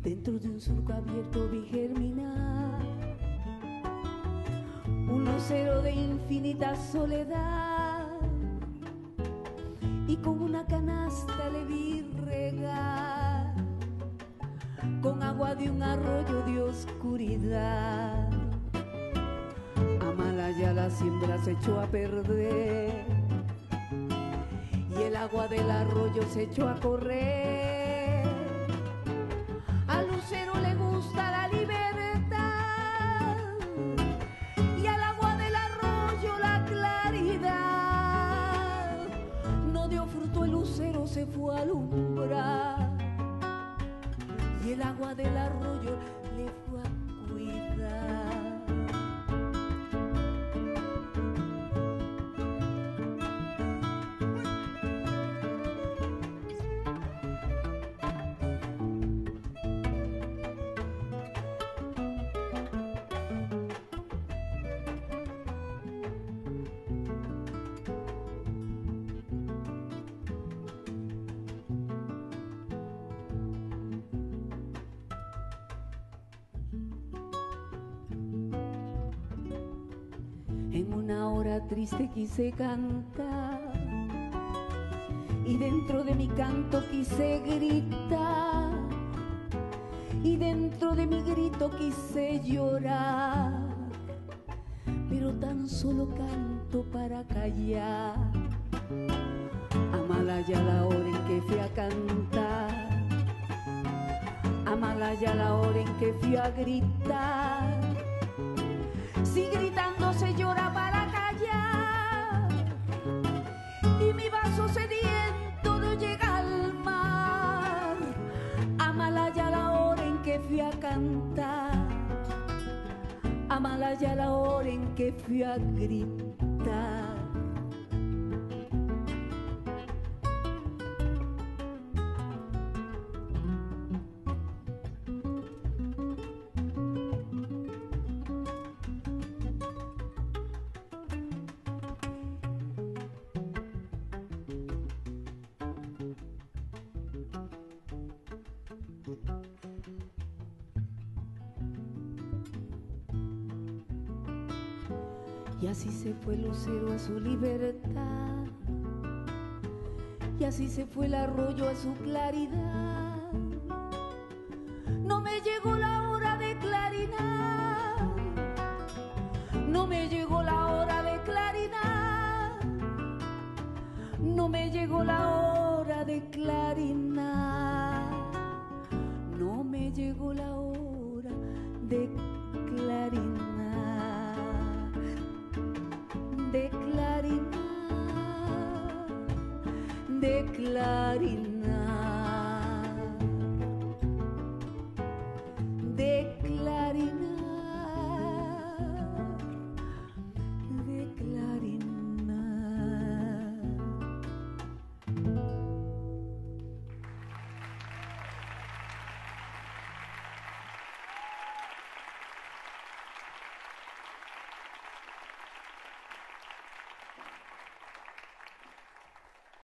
Dentro de un surco abierto vi germinar un lucero de infinita soledad, y con una canasta le vi regar con agua de un arroyo de oscuridad. Amalaya la siembra se echó a perder y el agua del arroyo se echó a correr. Al lucero le gusta la libertad y al agua del arroyo la claridad. No dio fruto el lucero, se fue a alumbrar y el agua del arroyo le fue a cuidar. En una hora triste quise cantar y dentro de mi canto quise gritar y dentro de mi grito quise llorar, pero tan solo canto para callar. Amalaya la hora en que fui a cantar, Amalaya la hora en que fui a gritar. Si gritando se llora para callar y mi vaso sediento no llega al mar. Amalaya la hora en que fui a cantar, Amalaya la hora en que fui a gritar. Y así se fue el lucero a su libertad, y así se fue el arroyo a su claridad. No me llegó la hora de claridad, no me llegó la hora de claridad, no me llegó la hora de claridad, no me llegó la hora de claridad. De claridad, de claridad.